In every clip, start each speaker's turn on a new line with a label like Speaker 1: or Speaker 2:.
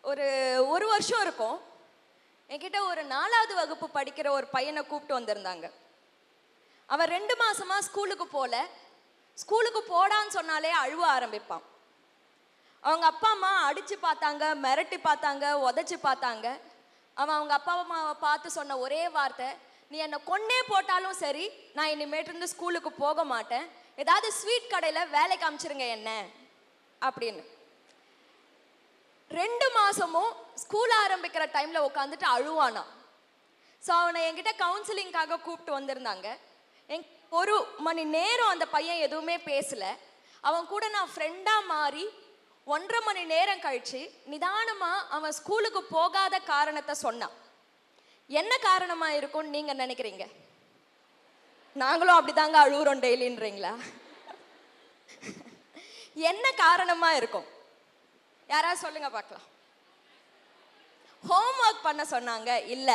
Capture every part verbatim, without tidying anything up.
Speaker 1: ஒரு ஒரு வருஷம் இருக்கும். என்கிட்ட ஒரு நாலாவது வகுப்பு படிக்கிற ஒரு பையனை கூப்பிட்டு வந்திருந்தாங்க. அவன் ரெண்டு மாசமா ஸ்கூலுக்கு போல. ஸ்கூலுக்கு போடான்னு சொன்னாலே அழுவ ஆரம்பிப்பான். அவங்க அப்பா அம்மா அடிச்சு பார்த்தாங்க, மிரட்டி பார்த்தாங்க, உதச்சி பார்த்தாங்க. அவன் அவங்க அப்பா அம்மாவை பார்த்து சொன்ன ஒரே வார்த்தை, நீ என்னை கொன்னே போட்டாலும் சரி, நான் இனிமேட்டு இருந்து ஸ்கூலுக்கு போக மாட்டேன், ஏதாவது ஸ்வீட் கடையில் வேலைக்கு அமிச்சிருங்க என்ன அப்படின்னு. ரெண்டு மாசமும் ஸ்கூல் ஆரம்பிக்கிற டைம்ல உட்காந்துட்டு அழுவானா. ஸோ அவனை என்கிட்ட கவுன்சிலிங்காக கூப்பிட்டு வந்திருந்தாங்க. என் ஒரு மணி நேரம் அந்த பையன் எதுவுமே பேசல. அவன் கூட நான் ஃப்ரெண்டா மாறி ஒன்றரை மணி நேரம் கழிச்சு நிதானமா அவன் ஸ்கூலுக்கு போகாத காரணத்தை சொன்னான். என்ன காரணமா இருக்கும்னு நீங்க நினைக்கிறீங்க? நாங்களும் அப்படிதாங்க அழுகுறோம் டெய்லின்றீங்களா? என்ன காரணமா இருக்கும்? யாராவது சொல்லுங்க பார்க்கலாம். ஹோம்ஒர்க் பண்ண சொன்னாங்க, இல்ல.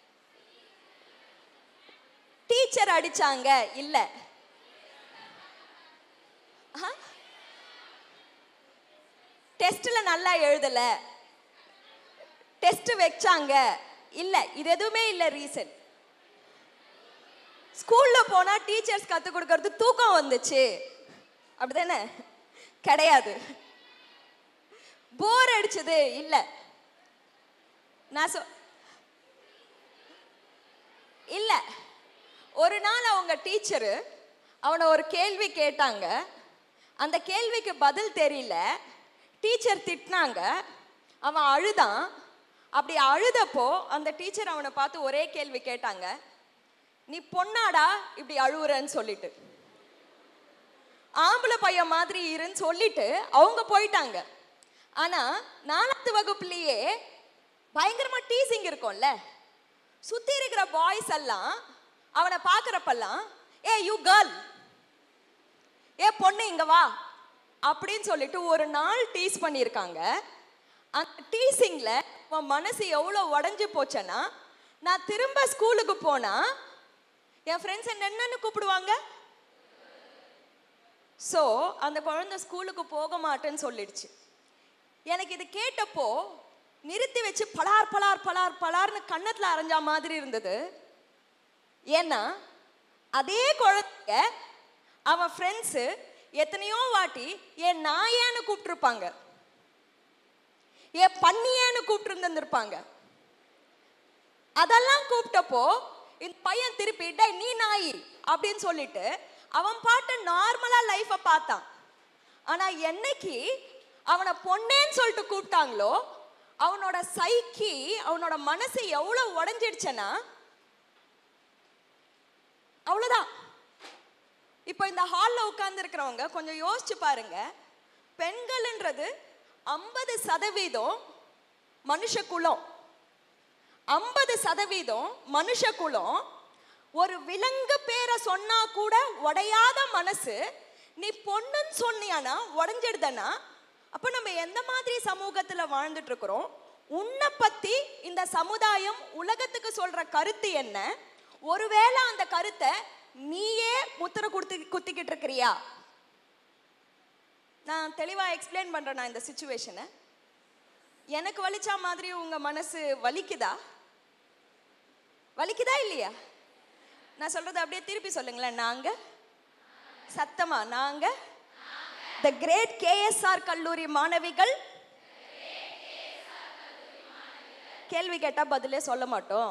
Speaker 1: டீச்சர் அடிச்சாங்க, இல்ல. டெஸ்ட்ல நல்லா எழுதல, டெஸ்ட் வச்சாங்க, இல்ல. இது எதுவுமே இல்ல ரீசன். ஸ்கூல்ல போனா டீச்சர்ஸ் கத்து கொடுக்கறது தூக்கம் வந்துச்சு, அப்படிதானே? கிடையாது. போர் அடிச்சது, இல்ல. நான் சொ இல்ல. ஒரு நாள் அவங்க டீச்சரு அவனை ஒரு கேள்வி கேட்டாங்க. அந்த கேள்விக்கு பதில் தெரியல. டீச்சர் திட்டினாங்க. அவன் அழுதான். அப்படி அழுதப்போ அந்த டீச்சர் அவனை பார்த்து ஒரே கேள்வி கேட்டாங்க, நீ பொண்ணாடா இப்படி அழுவுறன்னு சொல்லிட்டு, ஆம்பளை பையன் மாதிரி இருன்னு சொல்லிட்டு அவங்க போயிட்டாங்க. ஆனா நாலாவது வகுப்புலயே பயங்கரமா டீசிங் இருக்கும்ல. சுத்தி இருக்கிற பாய்ஸ் எல்லாம் அவனை பாக்குறப்பெல்லாம், ஏ யூ கேர்ள், ஏ பொண்ணு இங்க வா அப்படின்னு சொல்லிட்டு ஒரு நாள் டீஸ் பண்ணியிருக்காங்க. அந்த டீசிங்ல அவன் மனசு எவ்வளவு உடஞ்சு போச்சேன்னா, நான் திரும்ப ஸ்கூலுக்கு போனா என் ஃப்ரெண்ட்ஸ் என்னன்னு கூப்பிடுவாங்க. ஸோ அந்த குழந்தை ஸ்கூலுக்கு போக மாட்டேன்னு சொல்லிடுச்சு. எனக்கு இது கேட்டப்போ நிறுத்தி வச்சு பலார் பலார் பலார் பலார்னு கண்ணத்துல அரைஞ்ச மாதிரி இருந்தது. ஏன்னா அதே குழந்தைய அவன் ஃப்ரெண்ட்ஸு எத்தனையோ வாட்டி ஏன் நாயான்னு கூப்பிட்டுருப்பாங்க, ஏன் பண்ணியான்னு கூப்பிட்டு இருந்திருப்பாங்க. அதெல்லாம் கூப்பிட்டப்போ இந்த பையன் திருப்பி டே நீ நாயி அப்படின்னு சொல்லிட்டு அவன் பாட்டு நார்மலா லைஃப பார்த்தான். ஆனா என்னைக்கு அவனை பொண்ணேன்னு சொல்லிட்டு கூப்பிட்டாங்களோ அவனோட சைக்கி, அவனோட மனசு எவ்வளவு உடஞ்சிடுச்சனா அவ்வளவுதான். இப்போ இந்த ஹால்ல உட்கார்ந்து இருக்கிறவங்க கொஞ்சம் யோசிச்சு பாருங்க. பெண்கள்ன்றது ஐம்பது சதவீதம் மனுஷ குலம், ஐம்பது சதவீதம் மனுஷ குலம். ஒரு விலங்கு பேரை சொன்னா கூட உடையாத மனசு, நீ பொண்ணுன்னு சொன்னியானா உடஞ்சிடுதனா? அப்ப நம்ம எந்த மாதிரி சமூகத்துல வாழ்ந்துட்டு இருக்கிறோம்? உன்னை பத்தி இந்த சமுதாயம் உலகத்துக்கு சொல்ற கருத்து என்ன? ஒருவேளை அந்த கருத்தை நீயே முத்திரை கொடுத்து குத்திக்கிட்டு இருக்கிறியா? நான் தெளிவா எக்ஸ்பிளைன் பண்றேன். நான் இந்த சிச்சுவேஷனை எனக்கு வலிச்சா மாதிரி உங்க மனசு வலிக்குதா? வலிக்குதா இல்லையா? நான் சொல்றது அப்படியே திருப்பி சொல்லுங்களேன். நாங்க சத்தமா, நாங்க the great K S R கல்லூரி மாணவிகள். கேள்வி கேட்டா பதிலே சொல்ல மாட்டோம்.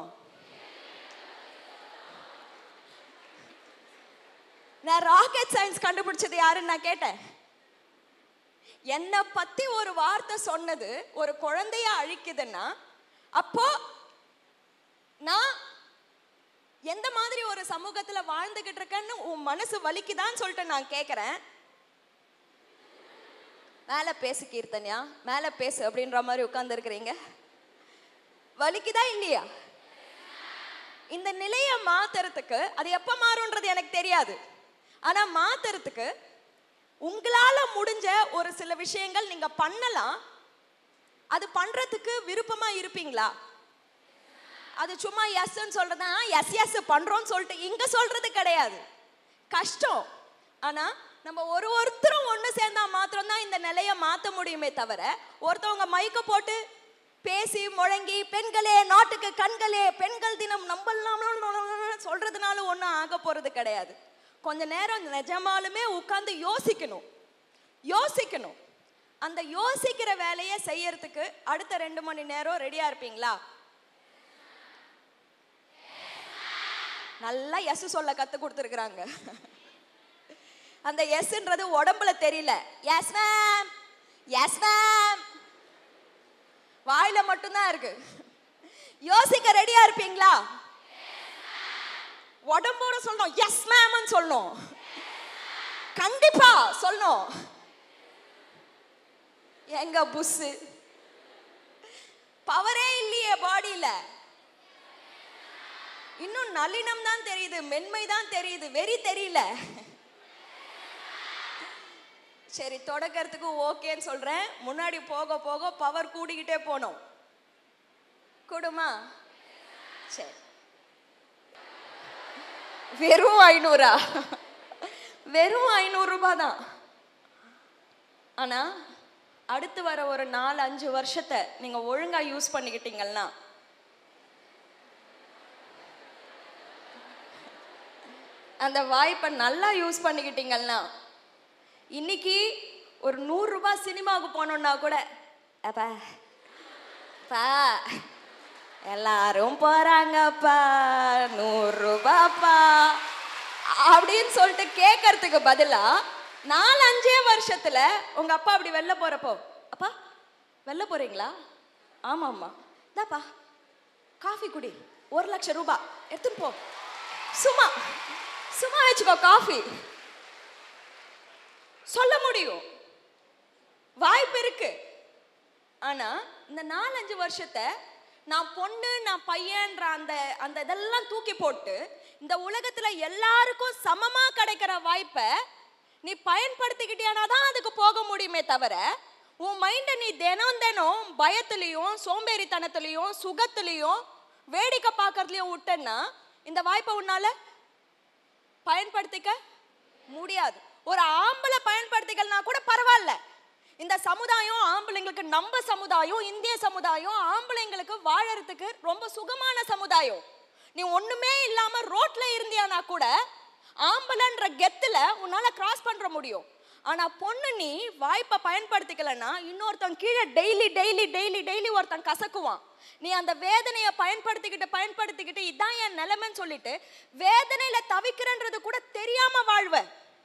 Speaker 1: நான் ராக்கெட் சயின்ஸ் கண்டுபிடிச்சது யாருன்னு நான் கேட்டேன். என்னை பத்தி ஒரு வார்த்தை சொன்னது ஒரு குழந்தைய அழிக்குதுன்னா அப்போ நான் எந்த மாதிரி ஒரு சமூகத்துல வாழ்ந்துகிட்டு இருக்கேன்னு உன் மனசு வலிக்குதான்னு சொல்லிட்டு நான் கேட்கிறேன். மேல பேசு கீர்த்தன்யா, மேல பேசு அப்படின்ற மாதிரி உட்கார்ந்து இருக்கிறீங்க. வலிக்குதா இல்லையா? இந்த நிலையை மாத்துறதுக்கு அது எப்ப மாறும்ன்றது எனக்கு தெரியாது. ஆனா மாத்துறதுக்கு உங்களால முடிஞ்ச ஒரு சில விஷயங்கள் நீங்க பண்ணலாம். அது பண்றதுக்கு விருப்பமா இருப்பீங்களா? அது சும்மா எஸ்ன்னு சொல்றதா, எஸ் எஸ் பண்றோம்னு சொல்லிட்டு இங்க சொல்றது கிடையாது. கஷ்டம். ஆனா நம்ம ஒரு ஒருத்தரும் ஒண்ணு சேர்ந்தா மாத்திரம் தான் இந்த நிலையை மாத்த முடியுமே தவிர, ஒருத்தவங்க மைக்க போட்டு பேசி முழங்கி பெண்களே நாட்டுக்கு கண்களே பெண்கள் தினம் நம்பலாம் சொல்றதுனால ஒன்றும் ஆக போறது கிடையாது. கொஞ்ச நேரம் நிஜமாலுமே உட்கார்ந்து யோசிக்கணும் யோசிக்கணும் அந்த யோசிக்கிற வேலையை செய்யறதுக்கு அடுத்த ரெண்டு மணி நேரம் ரெடியா இருப்பீங்களா? நல்லா எஸ் சொல்ல கத்து கொடுத்துருக்குறாங்க. அந்த எஸ்ன்றது உடம்புல தெரியல. எஸ் மேம், எஸ் மேம் வாயில மட்டும்தான் இருக்கு. யோசிக்க ரெடியா இருப்பீங்களா? உடம்போட சொல்லணும், எஸ் மேம் சொல்லணும், கண்டிப்பா சொல்லணும். எங்க புஸ் பவரே இல்லையே பாடியில. இன்னும் நளினம் தான் தெரியுது, மென்மை தான் தெரியுது, வெறி தெரியல. சரி, தொடக்கிறதுக்கு ஓகேன்னு சொல்றேன். முன்னாடி போக போக பவர் கூடிக்கிட்டே போனோம். கூடுமா? சரி. வெறும் ஐநூறா? வெறும் ஐநூறு ரூபாய் தான். ஆனா அடுத்து வர ஒரு நாலு அஞ்சு வருஷத்தை நீங்க ஒழுங்கா யூஸ் பண்ணிக்கிட்டீங்கன்னா, அந்த வாய்ப்பை நல்லா யூஸ் பண்ணிக்கிட்டீங்கன்னா, இன்னைக்கு ஒரு நூறு ரூபாய் சினிமாவுக்கு போனோம்னா கூட அப்பா பா எல்லாரும் போறாங்கப்பா நூறு ரூபாப்பா அப்படின்னு சொல்லிட்டு கேட்கறதுக்கு பதிலா நாலு அஞ்சே வருஷத்துல உங்க அப்பா அப்படி வெளில போறப்போ, அப்பா வெளில போறீங்களா? ஆமா ஆமா, இந்தாப்பா காஃபி குடி, ஒரு லட்சம் ரூபாய் எடுத்துட்டு போ, சும்மா சும்மா வச்சுக்கோ காஃபி சொல்ல முடியும். வாய்ப்பு இருக்கு. ஆனா இந்த நாலஞ்சு வருஷத்தை நான் பொண்ணு நான் பையன்ற அந்த அந்த இதெல்லாம் தூக்கி போட்டு இந்த உலகத்துல எல்லாருக்கும் சமமா கிடைக்கிற வாய்ப்பை நீ பயன்படுத்திக்கிட்டியானா தான் அதுக்கு போக முடியுமே தவிர, உன் மைண்டை நீ தினம் தினம் பயத்திலையும் சோம்பேறித்தனத்திலையும் சுகத்திலையும் வேடிக்கை பார்க்கறதுலையும் விட்டேன்னா இந்த வாய்ப்பை உன்னால பயன்படுத்திக்க முடியாது. ஒரு ஆம்பளை பயன்படுத்திக்கலனா கூட பரவாயில்ல. இந்த சமுதாயம் ஆம்பளைங்களுக்கு, நம்ம சமுதாயம் இந்திய சமுதாயம் ஆம்பளைங்களுக்கு வாழறதுக்கு ரொம்ப சுகமான சமுதாயம். நீ ஒண்ணுமே இல்லாம ரோட்ல இருந்தியானா கூட ஆம்பளைன்ற கெத்துல உன்னால கிராஸ் பண்ற முடியும். ஆனா பொண்ணு நீ வாய்ப்பை பயன்படுத்திக்கலன்னா இன்னொருத்தன் கீழே டெய்லி டெய்லி டெய்லி டெய்லி ஒருத்தன் கசக்குவான். நீ அந்த வேதனையை பயன்படுத்திக்கிட்டு பயன்படுத்திக்கிட்டு இதான் என் நிலைமைன்னு சொல்லிட்டு வேதனையில தவிக்கிறன்றது கூட தெரியாம வாழ்வ.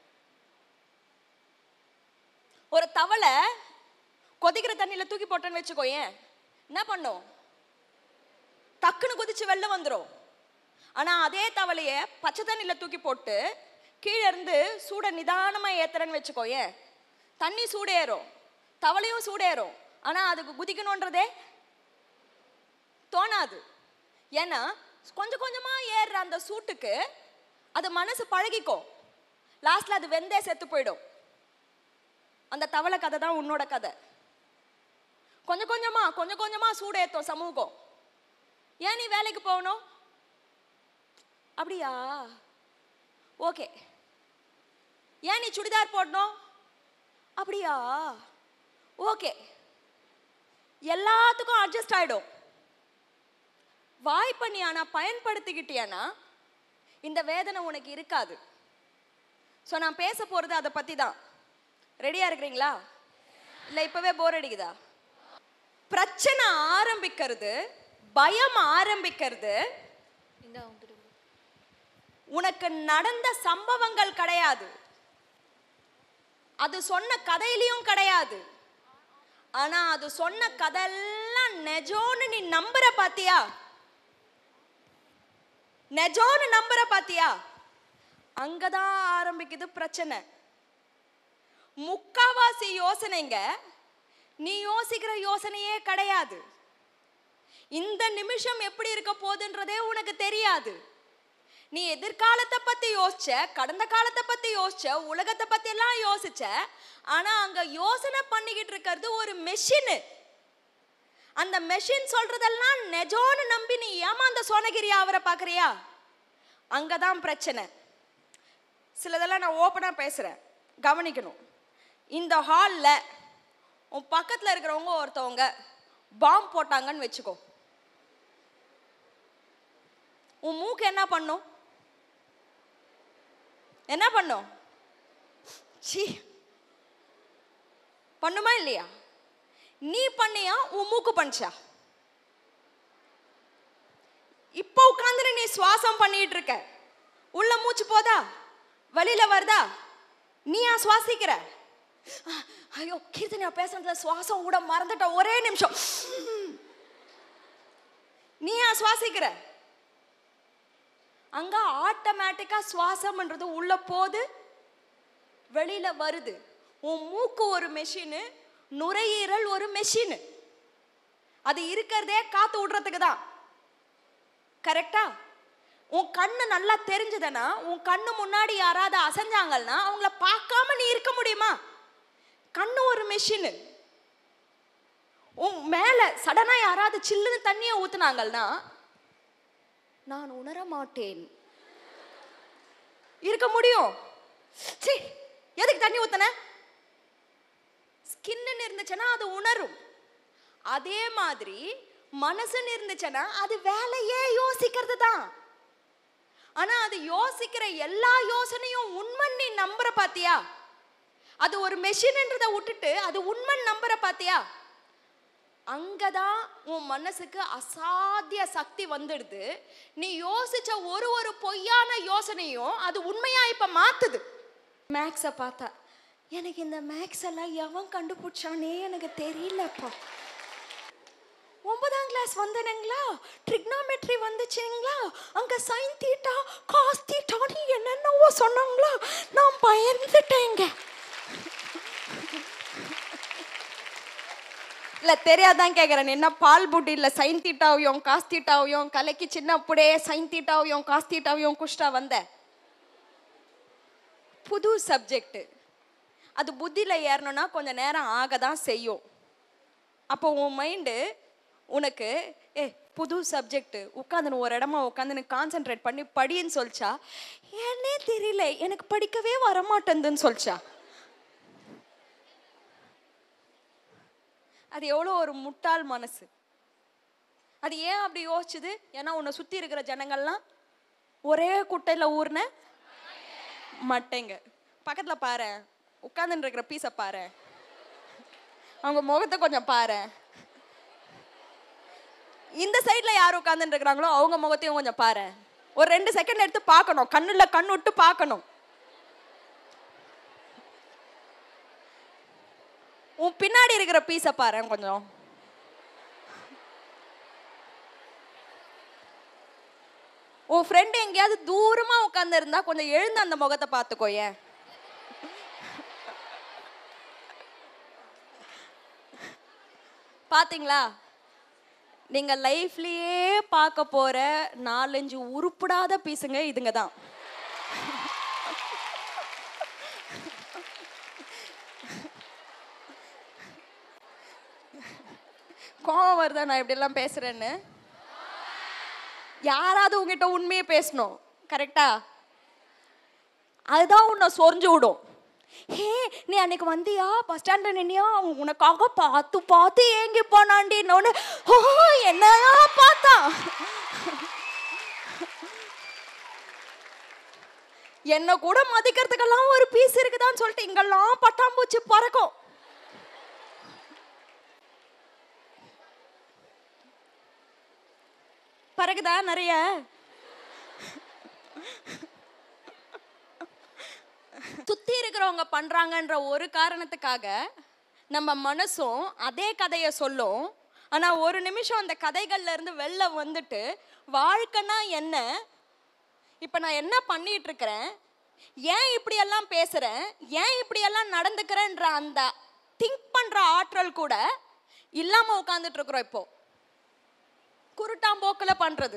Speaker 1: ஒரு தவளை கொதிக்கிற தண்ணியில தூக்கி போட்டேன்னு வச்சுக்கோ, ஏன் என்ன பண்ணும்? டக்குன்னு குதிச்சு வெளில வந்துடும். ஆனா அதே தவளைய பச்சை தண்ணியில தூக்கி போட்டு கீழே இருந்து சூட நிதானமா ஏத்துறன்னு வச்சுக்கோ, ஏன் தண்ணி சூடேறும், தவளையும் சூடேறும். ஆனா அதுக்கு குதிக்கணும்ன்றதே தோணாது. ஏன்னா கொஞ்சம் கொஞ்சமா ஏறுற அந்த சூட்டுக்கு அது மனசு பழகிக்கும். லாஸ்ட்ல அது வெந்தே செத்து போயிடும். அந்த தவளை கதை தான் உன்னோட கதை. கொஞ்சம் கொஞ்சமா கொஞ்சம் கொஞ்சமா சூடேற்றும் சமூகம். ஏன் நீ வேலைக்கு போகணும்? அப்படியா, ஓகே. ஏன் நீ சுடிதார் போடணும்? அப்படியா, ஓகே. எல்லாத்துக்கும் அட்ஜஸ்ட் ஆயிடும். வாய்ப்பை நீ ஆனா பயன்படுத்திக்கிட்டியானா இந்த வேதனை உனக்கு இருக்காது. ஸோ நான் பேச போறது அதை பத்தி தான். ரெடியா இருக்கிறீங்களா? இல்ல இப்பவே போர் அடிக்குதா? பிரச்சனை ஆரம்பிக்கிறது, பயம் ஆரம்பிக்கிறது உனக்கு நடந்த சம்பவங்கள் கிடையாது, அது சொன்ன கதையிலையும் கிடையாது. ஆனா அது சொன்ன கதையெல்லாம் நெஜோன்னு நீ நம்புற பாத்தியா? நெஜோன்னு நம்புற பாத்தியா? அங்கதான் ஆரம்பிக்குது பிரச்சனை. முக்காவாசி யோசனைங்க நீ யோசிக்கிற யோசனையே கிடையாது. இந்த நிமிஷம் எப்படி இருக்க போகுதுன்றதே உனக்கு தெரியாது. நீ எதிர்காலத்தை பத்தி யோசிச்ச, கடந்த காலத்தை பத்தி யோசிச்ச, உலகத்தை பத்தி எல்லாம் யோசிச்ச. ஆனா அங்க யோசனை பண்ணிக்கிட்டு இருக்கிறது ஒரு மெஷின். அந்த மெஷின் சொல்றதெல்லாம் நெஜோன்னு நம்பி நீ ஏமாந்த சோனகிரியா அவரை பாக்குறியா? அங்கதான் பிரச்சனை. சிலதெல்லாம் நான் ஓப்பனா பேசுறேன், கவனிக்கணும். இந்த ஹால்ல உன் பக்கத்துல இருக்கிறவங்க ஒருத்தவங்க பாம் போட்டாங்கன்னு வச்சுக்கோ, உன் மூக்கு என்ன பண்ணும்? என்ன பண்ணும்? சீ பண்ணுமா இல்லையா? நீ பண்ணியா உன் மூக்கு பண்ணிச்சா? இப்போ உட்கார்ந்து நீ சுவாசம் பண்ணிட்டு இருக்க, உள்ள மூச்சு போதா வெளியில வருதா? நீயா சுவாசிக்கிற? ஐயோ கீர்த்தனா பேசுறதுல சுவாசம் கூட மறந்துட்ட, ஒரே நிமிஷம். நீயா சுவாசிக்கிற? அங்க ஆட்டோமேட்டிக்கா சுவாசம்ன்றது உள்ள போது வெளியில வருது. உன் மூக்கு ஒரு மெஷின், நுரையீரல் ஒரு மெஷின். அது இருக்கிறதே காத்து விடுறதுக்கு தான். கரெக்டா? உன் கண்ணு நல்லா தெரிஞ்சதுன்னா, உன் கண்ணு முன்னாடி யாராவது அசைஞ்சாங்கன்னா அவங்கள பார்க்காம நீ இருக்க முடியுமா? கண்ணு ஒரு மெஷின். உன் மேல சடனா யாராவது சில்லுன்னு தண்ணியை ஊத்துனாங்கன்னா நான் உணர மாட்டேன், இருக்க முடியும்? சீ எதுக்கு தண்ணி ஊத்தன? ஸ்கின்னு இருந்துச்சுன்னா அது உணரும். அதே மாதிரி மனசுன்னு இருந்துச்சுன்னா அது வேலையே யோசிக்கிறது தான். ஆனா அது யோசிக்கிற எல்லா யோசனையும் உண்மை நீ நம்புற பாத்தியா? அது ஒரு மெஷின்ன்றதை விட்டுட்டு அது உண்மை நம்புற பாத்தியா? அங்கதான் உன் மனசுக்கு அசாத்திய சக்தி வந்துடுது. நீ யோசிச்ச ஒரு ஒரு பொய்யான யோசனையும் அது உண்மையா இப்ப மாத்துது. மேக்ஸ பார்த்தா எனக்கு இந்த மேக்ஸ் எல்லாம் எவன் கண்டுபிடிச்சானே எனக்கு தெரியலப்பா. ஒன்பதாம் கிளாஸ் வந்தனுங்களா, ட்ரிக்னாமெட்ரி வந்துச்சுங்களா, அங்க சைன் தீட்டா காஸ் தீட்டான்னு என்னென்னவோ சொன்னாங்களா, நான் பயந்துட்டேங்க. இல்ல தெரியாதான் கேட்கறேன், என்ன பால் புட்டி இல்ல சைன் தீட்டாவையும் காஸ் தீட்டாவையும் கலைக்கு சின்ன அப்படியே சைன் தீட்டாவையும் காஸ் தீட்டாவையும் குஷ்டா வந்த. புது சப்ஜெக்ட், அது புத்தியில ஏறணும்னா கொஞ்ச நேரம் ஆகதான் செய்யும். அப்போ உன் மைண்டு உனக்கு ஏ புது சப்ஜெக்ட் உட்காந்துன்னு ஒரு இடமா உட்காந்துன்னு கான்சென்ட்ரேட் பண்ணி படின்னு சொல்லிச்சா, ஏன்னே தெரியல எனக்கு படிக்கவே வரமாட்டேங்குதுன்னு சொல்லிச்சா. அது எவ்வளோ ஒரு முட்டாள் மனசு. அது ஏன் அப்படி யோசிச்சுது? ஏன்னா உன்னை சுற்றி இருக்கிற ஜனங்கள்லாம் ஒரே குட்டையில் ஊர்ன மட்டைங்க. பக்கத்தில் பாரு, உட்காந்துன்னு இருக்கிற பீஸை பாரு, அவங்க முகத்தை கொஞ்சம் பாரு. இந்த சைடில் யார் உட்காந்துன்னு இருக்கிறாங்களோ அவங்க முகத்தையும் கொஞ்சம் பாரு. ஒரு ரெண்டு செகண்ட் எடுத்து பார்க்கணும், கண்ணுல கண் விட்டு பார்க்கணும். உன் பின்னாடி இருக்கிற பீஸை பாரு கொஞ்சம். உன் ஃப்ரெண்டு எங்கேயாவது தூரமா உட்கார்ந்து இருந்தா கொஞ்சம் எழுந்து அந்த முகத்தை பார்த்துக்கோ. ஏன் பாத்தீங்களா? நீங்க லைஃப்லயே பார்க்க போற நாலஞ்சு உருப்படாத பீஸுங்க இதுங்க தான். கோவம் வருதா நான் இப்படி எல்லாம் பேசுறேன்னு? யாராவது உங்ககிட்ட உண்மையை பேசணும், கரெக்டா? அதுதான் உன்னை சொரிஞ்சு விடும். ஹே நீ அன்னைக்கு வந்தியா, பஸ் ஸ்டாண்ட்ல நின்னியா, உனக்காக பார்த்து பார்த்து ஏங்கி போனாண்டி. ஓ என்னையா பார்த்தா, என்ன கூட மதிக்கிறதுக்கெல்லாம் ஒரு பீஸ் இருக்குதான்னு சொல்லிட்டு இங்கெல்லாம் பட்டாம்பூச்சி பறக்கும். பறகுதா நிறைய. சுத்தி இருக்கிறவங்க பண்றாங்கன்ற ஒரு காரணத்துக்காக நம்ம மனசும் அதே கதையை சொல்லும். ஆனா ஒரு நிமிஷம் அந்த கதைகள்ல இருந்து வெளில வந்துட்டு வாழ்க்கைனா என்ன, இப்ப நான் என்ன பண்ணிட்டு இருக்கிறேன், ஏன் இப்படி எல்லாம் பேசுறேன், ஏன் இப்படி எல்லாம் நடந்துக்கிறேன்ற அந்த திங்க் பண்ற ஆற்றல் கூட இல்லாம உட்கார்ந்துட்டு இருக்கிறோம். இப்போ குருட்டாம்போக்குல பண்றது.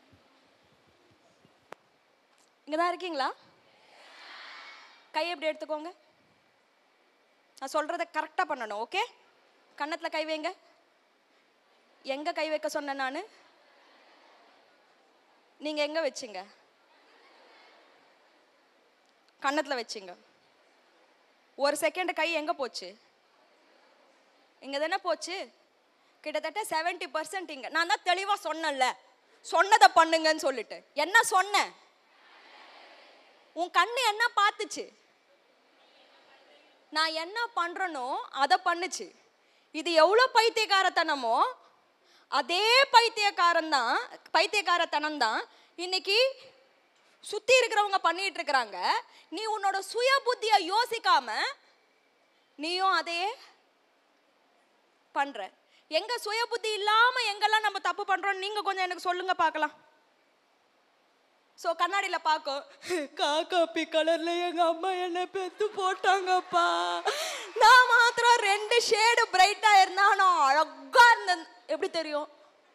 Speaker 1: இங்கதான் இருக்கீங்களா? கை எப்படி எடுத்துக்கோங்க. நான் சொல்றதை கரெக்டா பண்ணணும். ஓகே, கன்னத்துல கை வைங்க. எங்க கை வைக்க சொன்ன நானு? நீங்க எங்க வச்சீங்க? கன்னத்துல வச்சீங்க. ஒரு செகண்ட் கை எங்க போச்சு? இங்க தானே போச்சு. கிட்டத்தட்ட செவன்டி பர்சன்ட் இங்க. நான் தான் தெளிவா சொன்னேன்ல, சொன்னதை பண்ணுங்கன்னு சொல்லிட்டு. என்ன சொன்னேன்? உன் கண்ணு என்ன பார்த்துச்சு? நான் என்ன பண்றனோ அதை பண்ணுச்சு. இது எவ்வளோ பைத்தியக்காரத்தனமோ அதே பைத்தியக்காரன் தான், பைத்தியக்காரத்தனம் தான் இன்னைக்கு சுத்தி இருக்கிறவங்க பண்ணிட்டு இருக்கிறாங்க. நீ உன்னோட சுய புத்தியை யோசிக்காம நீயும் அதையே பண்ற. எங்க சுய புத்தி இல்லாம எங்கெல்லாம் நம்ம தப்பு பண்றோம் நீங்க கொஞ்சம் எனக்கு சொல்லுங்க பார்க்கலாம். சோ கண்ணாடியில பாக்கும், காக்காப்பி கலர்ல எங்க அம்மா என்ன பெத்து போட்டாங்கப்பா, நான் மாத்திரம் ரெண்டு ஷேடு பிரைட்டா இருந்தா நான் அழகா இருந்தேன். எப்படி தெரியும்?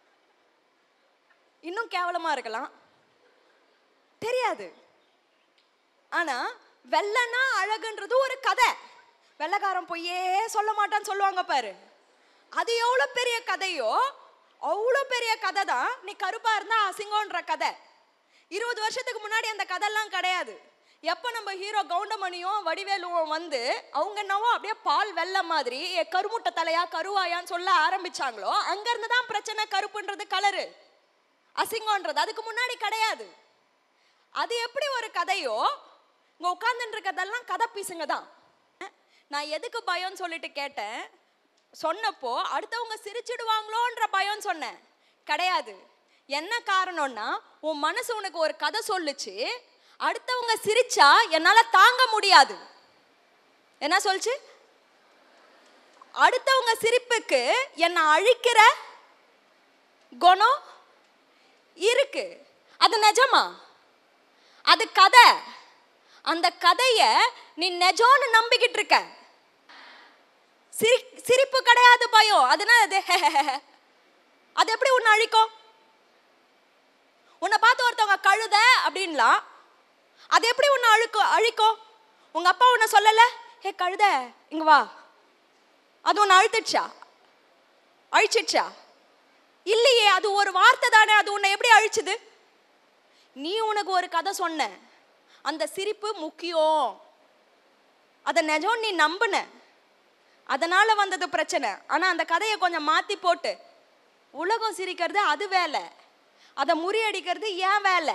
Speaker 1: இன்னும் கேவலமா இருக்கலாம், தெரியாது. ஆனா வெள்ளனா அழகுன்றது ஒரு கதை. வெள்ளக்காரன் பொய்யே சொல்ல மாட்டான்னு சொல்லுவாங்க பாரு, அது எவ்வளவு பெரிய கதையோ அவ்வளோ பெரிய கதை தான் நீ கருப்பா இருந்தா அசிங்கம்ன்ற கதை. இருபது வருஷத்துக்கு முன்னாடி அந்த கதையெல்லாம் கிடையாது. எப்போ நம்ம ஹீரோ கவுண்டமணியும் வடிவேலுவும் வந்து அவங்க என்னவோ அப்படியே பால் வெள்ளை மாதிரி கருமுட்டை தலையா கருவாயான்னு சொல்ல ஆரம்பிச்சாங்களோ அங்கிருந்து தான் பிரச்சனை. கருப்புன்றது கலரு, அசிங்கம்ன்றது அதுக்கு முன்னாடி கிடையாது. அது எப்படி ஒரு கதையோ இங்க உட்கார்ந்துட்டு இருக்கிறதெல்லாம் கதை பீசுங்க தான். நான் எதுக்கு பயம்னு சொல்லிட்டு கேட்டேன். சொன்னப்போ அடுத்தவங்க சிரிச்சிடுவாங்களோன்ற பயம் சொன்னேன். கிடையாது. என்ன காரணம்னா உன் மனசு உனக்கு ஒரு கதை சொல்லுச்சு, அடுத்தவங்க சிரிச்சா என்னால தாங்க முடியாது. என்ன சொல்லுச்சு? அடுத்தவங்க சிரிப்புக்கு என்ன அழிக்கிற குணம் இருக்கு. அது நிஜமா? அது கதை. அந்த கதைய நீ நிஜம்னு நம்பிக்கிட்டு இருக்க. சிரி சிரிப்பு கிடையாது பயம். அதனால அது அது எப்படி உன்னை அழிக்கும்? உன்னை பார்த்து ஒருத்தவங்க கழுத அப்படின்லாம், அது எப்படி உன்னை அழுக்கும் அழிக்கும்? உங்க அப்பா உன்னை சொல்லல, ஹே கழுத இங்க வா, அது உன்னை அழுத்துச்சா? அழிச்சிடுச்சா? இல்லையே, அது ஒரு வார்த்தை தானே, அது உன்னை எப்படி அழிச்சுது? நீ உனக்கு ஒரு கதை சொன்ன, அந்த சிரிப்பு முக்கியம், அதை நிஜம் நீ நம்புன, அதனால வந்தது பிரச்சனை. ஆனா அந்த கதையை கொஞ்சம் மாத்தி போட்டு உலகம் சிரிக்கிறது அது வேலை, அதை முறியடிக்கிறது ஏன் வேலை?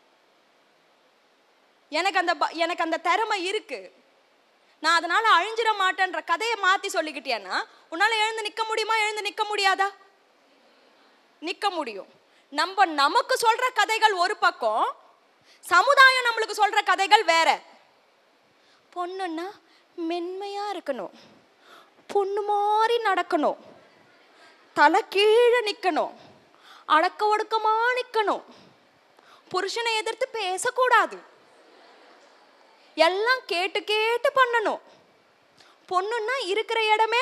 Speaker 1: எனக்கு அந்த எனக்கு அந்த திறமை இருக்கு, நான் அதனால அழிஞ்சிட மாட்டேன்ற கதையை மாத்தி சொல்லிக்கிட்டேன்னா உன்னால எழுந்து நிக்க முடியுமா? எழுந்து நிக்க முடியாதா? நிக்க முடியும். நம்ம நமக்கு சொல்ற கதைகள் ஒரு பக்கம், சமுதாயம் நம்மளுக்கு சொல்ற கதைகள் வேற. பொண்ணுன்னா மென்மையா இருக்கணும், பொண்ணு மாதிரி நடக்கணும், தலை கீழே நிக்கணும், அடக்க ஒடுக்கமா நிக்கணும், புருஷனை எதிர்த்து பேசக்கூடாது, எல்லாம் கேட்டு கேட்டு பண்ணணும். பொண்ணுன்னா இருக்கிற இடமே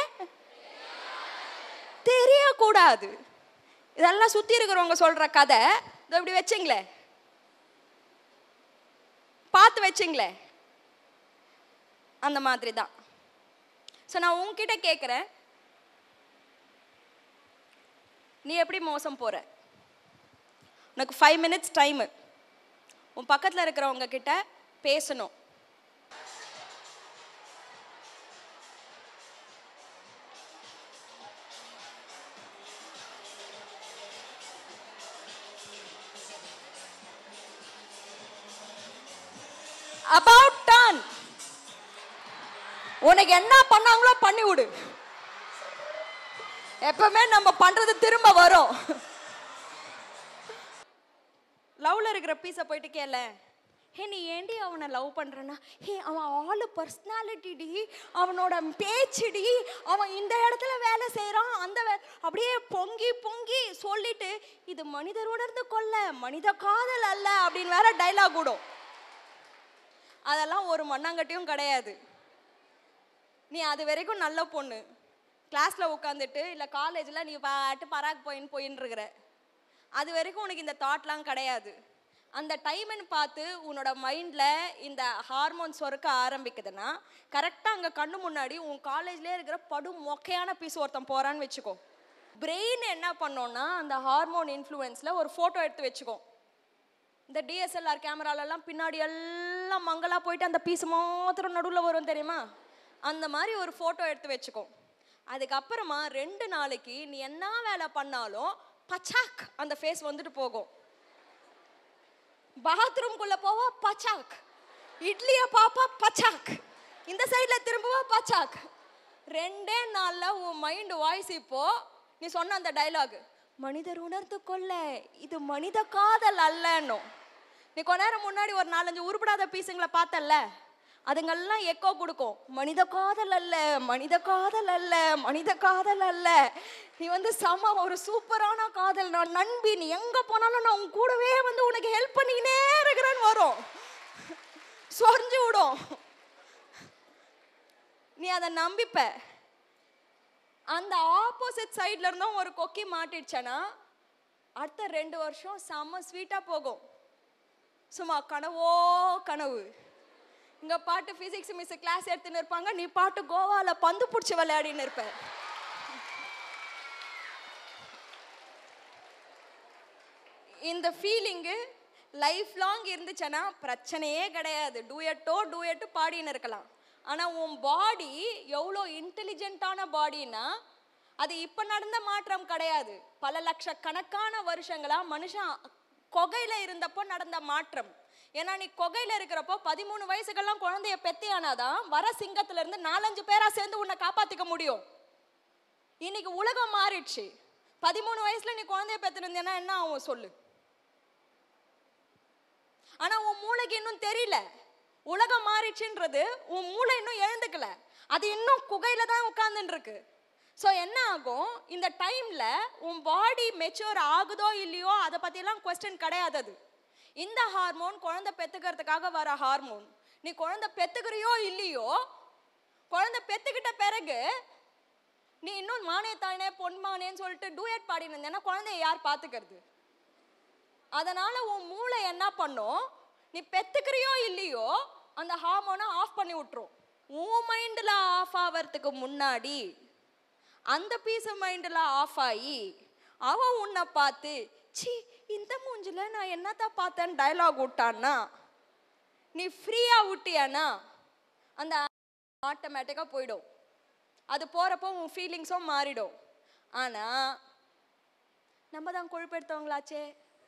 Speaker 1: தெரியக்கூடாது. இதெல்லாம் சுத்தி இருக்கிறவங்க சொல்ற கதை. இதை இப்படி வச்சிங்களே, பார்த்து வச்சிங்களே, அந்த மாதிரி தான். ஸோ நான் உன்கிட்ட கேட்குறேன், நீ எப்படி மோசம் போற? உனக்கு ஃபைவ் மினிட்ஸ் டைமு. உன் பக்கத்தில் இருக்கிறவங்க கிட்ட பேசணும். About turn. உனக்கு என்ன பண்ணாங்களோ பண்ணி விடு. எப்பவுமே நம்ம பண்றது திரும்ப வரும். லவ்ல இருக்கிற பீஸை போயிட்டு கேள, ஹே நீ ஏண்டி அவனை லவ் பண்றனா? ஹே அவன் ஆளு பர்சனாலிட்டி, அவனோட பேச்சுடி, அவன் இந்த இடத்துல வேலை செய்யறான், அந்த அப்படியே பொங்கி பொங்கி சொல்லிட்டு இது மனிதர் உணர்ந்து கொள்ள மனித காதல் அல்ல அப்படின்னு வேற டைலாக் விடும். அதெல்லாம் ஒரு மண்ணாங்கட்டியும் கிடையாது. நீ அது வரைக்கும் நல்ல பொண்ணு, கிளாஸ்ல உட்காந்துட்டு இல்லை காலேஜில் நீ பாட்டு பராக் போயின்னு போயின்னு இருக்கிற, அது வரைக்கும் உனக்கு இந்த தாட்லாம் கிடையாது. அந்த டைம்னு பார்த்து உன்னோட மைண்டில் இந்த ஹார்மோன்ஸ் ஒர்க்க ஆரம்பிக்குதுன்னா கரெக்டாக அங்கே கண்ணு முன்னாடி உன் காலேஜ்லேயே இருக்கிற படு மொக்கையான பீஸ் ஒருத்தன் போகிறான்னு வச்சுக்கோ. பிரெயின் என்ன பண்ணோன்னா அந்த ஹார்மோன் இன்ஃப்ளூயன்ஸில் ஒரு ஃபோட்டோ எடுத்து வச்சுக்கோ. இந்த டிஎஸ்எல்ஆர் கேமராலெல்லாம் பின்னாடி எல்லாம் மங்களாக போயிட்டு அந்த பீஸ் மாத்திரம் நடுவில் வரும் தெரியுமா? அந்த மாதிரி ஒரு ஃபோட்டோ எடுத்து வச்சுக்கோ. அதுக்கப்புறமா ரெண்டு நாளைக்கு நீ என்ன வேலை பண்ணாலும் பச்சாக் அந்த ஃபேஸ் வந்துட்டு போகும். பாத்ரூம்குள்ள போவா பச்சாக், இட்லியை பாப்பா பச்சாக், இந்த சைட்ல திரும்பவா பச்சாக். ரெண்டே நாள்ல உன் மைண்ட் வாய்ஸ் இப்போ நீ சொன்ன அந்த டைலாக், மனிதர் உணர்ந்து கொள்ள இது மனித காதல் அல்லன்னு. நீ கொஞ்ச நேரம் முன்னாடி ஒரு நாலஞ்சு உருப்படாத பீஸுங்களை பார்த்தல்ல, அதுங்கெல்லாம் எக்கோ கொடுக்கும், மனித காதல் அல்ல, மனித காதல் அல்ல, மனித காதல் அல்ல. நீ வந்து சம ஒரு சூப்பரான காதல், நான் நண்பி, நீ எங்க போனாலும் நான் உன் கூடவே வந்து உனக்கு ஹெல்ப் பண்ணிக்கினே இருக்கிறேன்னு வரும், சொரிஞ்சு விடும். நீ அதை நம்பிப்ப. அந்த ஆப்போசிட் சைட்ல இருந்தும் ஒரு கொக்கி மாட்டிடுச்சனா அடுத்த ரெண்டு வருஷம் செம்ம ஸ்வீட்டா போகும். சும்மா கனவோ கனவு. இங்க பாட்டு பிசிக்ஸ் மிஸ் கிளாஸ் எடுத்துன்னு இருப்பாங்க, நீ பாட்டு கோவால பந்து பிடிச்சி விளையாடின்னு இருப்ப. இந்த ஃபீலிங்கு லைஃப் லாங் இருந்துச்சுன்னா பிரச்சனையே கிடையாது. டூயட்டோ டூயட்டு பாடின்னு இருக்கலாம். ஆனா உன் பாடி எவ்வளோ இன்டெலிஜென்ட்டான பாடினா அது இப்ப நடந்த மாற்றம் கிடையாது, பல லட்ச கணக்கான வருஷங்களா மனுஷன் கொகையில இருந்தப்போ நடந்த மாற்றம். ஏன்னா நீ கொகையில இருக்கிறப்போ பதிமூணு வயசுக்கெல்லாம் குழந்தைய பெத்தியானாதான் வர சிங்கத்துல இருந்து நாலஞ்சு பேரா சேர்ந்து உன்னை காப்பாத்திக்க முடியும். இன்னைக்கு உலகம் மாறிடுச்சு. பதிமூணு வயசுல நீ குழந்தைய பெத்திருந்தேன்னா என்ன ஆகும் சொல்லு? ஆனா உன் மூளைக்கு இன்னும் தெரியல, உலகம் மாறிடுச்சுன்றது உன் மூளை இன்னும் எழுந்துக்கல, அது இன்னும் குகையில தான் உட்கார்ந்துட்டு இருக்கு. ஸோ என்ன ஆகும், இந்த டைம்ல உன் பாடி மெச்சூர் ஆகுதோ இல்லையோ அதை பத்தியெல்லாம் கொஸ்டின் கிடையாது. அது இந்த ஹார்மோன் குழந்தை பெத்துக்கிறதுக்காக வர ஹார்மோன். நீ குழந்தை பெத்துக்கிறியோ இல்லையோ, குழந்தை பெத்துக்கிட்ட பிறகு நீ இன்னும் மானே தானே பொன்மானேன்னு சொல்லிட்டு டூயட் பாடின்னு இருந்தேன்னா குழந்தைய யார் பார்த்துக்கிறது? அதனால உன் மூளை என்ன பண்ணும், நீ பெத்துக்கிறியோ இல்லையோ அந்த ஹார்மோனை ஆஃப் பண்ணி விட்டுரும். உன் மைண்ட்ல ஆஃப் ஆகிறதுக்கு முன்னாடி அந்த பீஸ் மைண்ட்ல ஆஃப் ஆகி அவன் உன்னை பார்த்து சி இந்த மூஞ்சில நான் என்னத்தான் பார்த்தேன்னு டயலாக் விட்டான்னா, நீ ஃப்ரீயா விட்டியானா அந்த ஆட்டோமேட்டிக்கா போயிடும். அது போறப்போ உன் ஃபீலிங்ஸும் மாறிடும். ஆனா நம்ம தான் கொழுப்பெடுத்தவங்களாச்சே,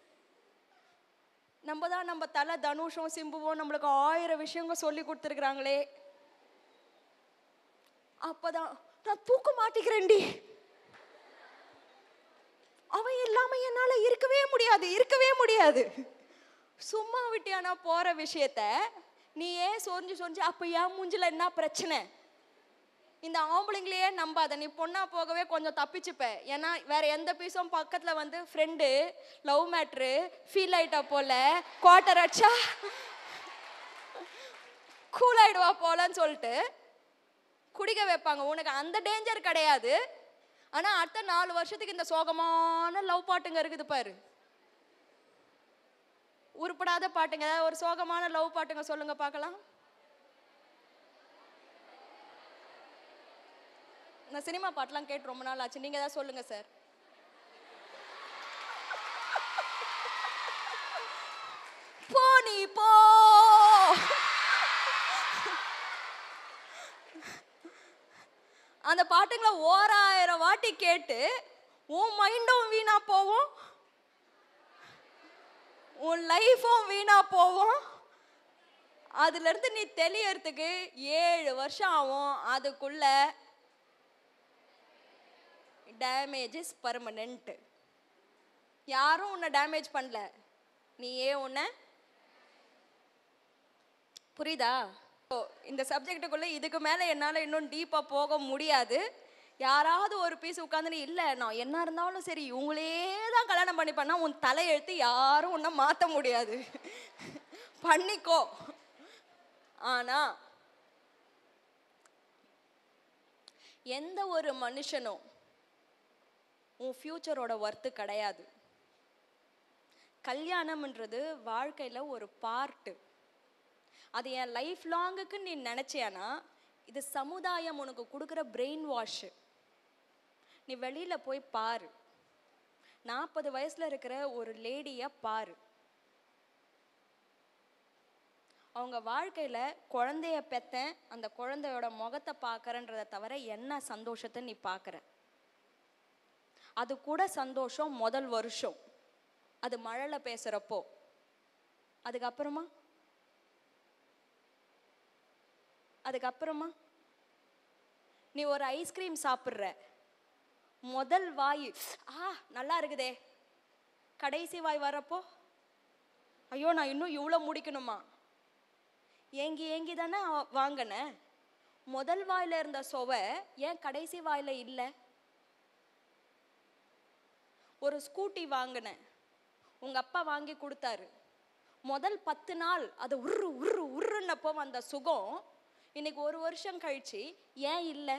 Speaker 1: நம்ம தான் நம்ம தலை தனுஷும் சிம்புவும் நம்மளுக்கு ஆயிரம் விஷயங்கள் சொல்லி கொடுத்துருக்குறாங்களே. அப்பதான் நான் தூக்க மாட்டிக்கிறேன்டி, அவன் இல்லாம என்னால இருக்கவே முடியாது இருக்கவே முடியாது. சும்மா விட்டியானா போற விஷயத்த நீ ஏன் சொரிஞ்சு சொரிஞ்சு அப்ப ஏன் மூஞ்சில என்ன பிரச்சனை? இந்த ஆம்பளைங்களையே நம்பாத, நீ பொண்ணா போகவே கொஞ்சம் தப்பிச்சுப்ப. ஏன்னா வேற எந்த பீஸும் பக்கத்துல வந்து ஃப்ரெண்டு லவ் மேட்ரு ஃபீல் ஆயிட்டா போல குவார்டர் அடிச்சா கூல் ஆயிடுவா போலன்னு சொல்லிட்டு குடிக்க வைப்பாங்க. உனக்கு அந்த டேஞ்சர் கிடையாது. ஆனா அடுத்த நாலு வருஷத்துக்கு இந்த சோகமான லவ் பாட்டுங்க இருக்குது பாரு, உருப்படாத பாட்டுங்க. ஒரு சோகமான லவ் பாட்டுங்க சொல்லுங்க பார்க்கலாம். நான் சினிமா பாட்டுலாம் கேட்டு ரொம்ப நாள் ஆச்சு, நீங்க ஏதாவது சொல்லுங்க சார். போ நீ போ. அந்த பாட்டுங்களை ஓராயிரம் வாட்டி கேட்டு உன் மைண்டும் வீணா போவோம், உன் லைஃபும் வீணா போவோம். அதுல இருந்து நீ தெளியறதுக்கு ஏழு வருஷம் ஆகும். அதுக்குள்ள டேமேஜ் இஸ் பர்மனென்ட். யாரும் உன்னை டேமேஜ் பண்ணல, நீயே உன்னை. புரியுதா? இந்த சப்ஜெக்டுக்குள்ள இதுக்கு மேல என்னால இன்னும் டீப்பா போக முடியாது. யாராவது ஒரு பீஸ் உட்காந்து இல்ல நான் என்ன இருந்தாலும் சரி இவங்களே தான் கல்யாணம் பண்ணி பண்ணா உன் தலையெழுத்து யாரும் உன்னை மாத்த முடியாது, பண்ணிக்கோ. ஆனா எந்த ஒரு மனுஷனும் உன் ஃபியூச்சரோட ஒர்த்து கிடையாது. கல்யாணம்ன்றது வாழ்க்கையில ஒரு பார்ட்டு. அது என் லைஃப் லாங்குக்கு நீ நினைச்சியானா இது சமுதாயம் உனக்கு கொடுக்குற பிரெயின் வாஷ். நீ வெளியில போய் பாரு, நாற்பது வயசுல இருக்கிற ஒரு லேடிய பாரு, அவங்க வாழ்க்கையில குழந்தைய பெத்தேன், அந்த குழந்தையோட முகத்தை பார்க்கறன்றதை தவிர என்ன சந்தோஷத்தை நீ பார்க்குற? அது கூட சந்தோஷம் முதல் வருஷம், அது மழையில பேசுறப்போ. அதுக்கப்புறமா அதுக்கப்புறமா நீ ஒரு ஐஸ்கிரீம் சாப்பிட்ற, முதல் வாய் ஆ நல்லா இருக்குதே, கடைசி வாய் வரப்போ ஐயோ நான் இன்னும் இவ்வளோ முடிக்கணுமா? ஏங்கி ஏங்கி தானே வாங்கின. முதல் வாயில இருந்த சுவை ஏன் கடைசி வாயில இல்லை? ஒரு ஸ்கூட்டி வாங்கினேன், உங்க அப்பா வாங்கி கொடுத்தாரு. முதல் பத்து நாள் அது உரு உரு உருன்னப்போ வந்த சுகம் இன்னைக்கு ஒரு வருஷம் கழிச்சு ஏன் இல்லை?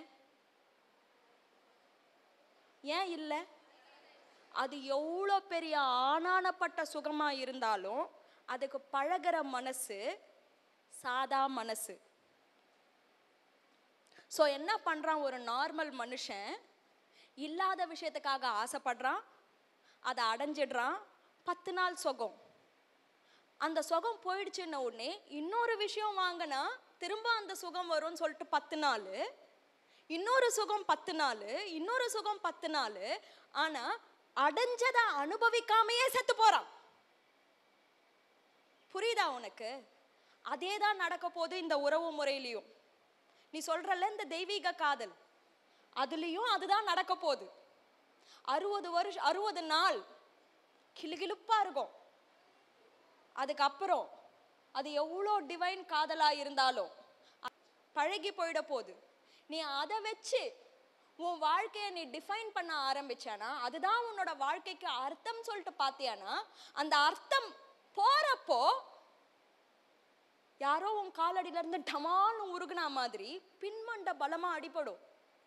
Speaker 1: ஏன் இல்லை? அது எவ்வளோ பெரிய ஆனானப்பட்ட சுகமா இருந்தாலும் அதுக்கு பழகிற மனசு சாதா மனசு. ஸோ என்ன பண்றான் ஒரு நார்மல் மனுஷன்? இல்லாத விஷயத்துக்காக ஆசைப்படுறான், அதை அடைஞ்சிடுறான். பத்து நாள் சுகம், அந்த சுகம் போயிடுச்சுன்ன உடனே இன்னொரு விஷயம் வாங்கினா திரும்ப அந்த சுகம் வரும்னு சொல்லிட்டு பத்து நாள், இன்னொரு சுகம் பத்து நாள், இன்னொரு சுகம் பத்து நாள். ஆனா அடைஞ்சதை அனுபவிக்காமையே செத்து போறான். புரியுதா உனக்கு? அதே தான் நடக்க போது இந்த உறவு முறையிலையும். நீ சொல்றல இந்த தெய்வீக காதல், அதுலயும் அதுதான் நடக்க போகுது. அறுபது வருஷம் அறுபது நாள் கிளுகிளுப்பா இருக்கும். அதுக்கப்புறம் அது எவ்வளோ டிவைன் காதலா இருந்தாலும் பழகி போயிட போகுது. நீ அதை வச்சு உன் வாழ்க்கையை நீ டிஃபைன் பண்ண ஆரம்பிச்சானா, அதுதான் உன்னோட வாழ்க்கைக்கு அர்த்தம் சொல்லிட்டு பார்த்தியானா, அந்த அர்த்தம் போறப்போ யாரோ உன் காலடியில இருந்து டமால்னு உருகுனா மாதிரி பின்மண்ட பலமா அடிபடும்.